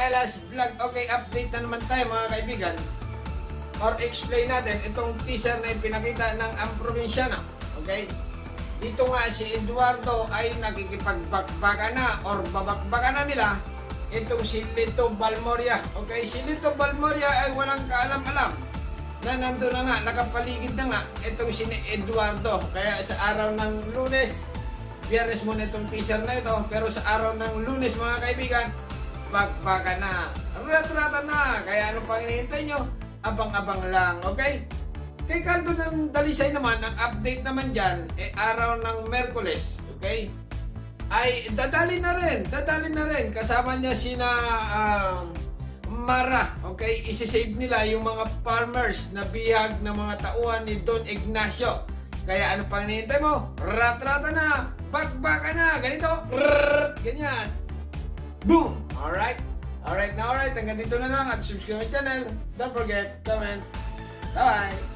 Elas Vlog. Okay, update na naman tayo mga kaibigan. Or explain natin itong teaser na pinakita ng ang probinsyano. Okay? Dito nga si Eduardo ay nakikipagbakbakan na or babakbakan na nila itong si Lito Balmoria. Okay? Si Lito Balmoria ay walang kaalam-alam na nandun na nga, nakapaligid na nga itong si Eduardo. Kaya sa araw ng Lunes, Biyernes muna itong teaser na ito, pero sa araw ng Lunes mga kaibigan, bakbakan na, rat-rata na. Kaya ano pang hinihintay nyo? Abang-abang lang, okay? Kay Cardo ng Dalisay naman, ang update naman dyan, araw ng Merkules, okay? Ay dadali na rin, kasama niya sina Mara, okay? Isi-save nila yung mga farmers na bihag ng mga tauhan ni Don Ignacio. Kaya ano pang hinihintay mo? Rat-rata na, bakbakan na, ganito, ganyan. Boom! Alright? Alright, hanggang dito na lang at subscribe my channel. Don't forget, comment. Bye-bye!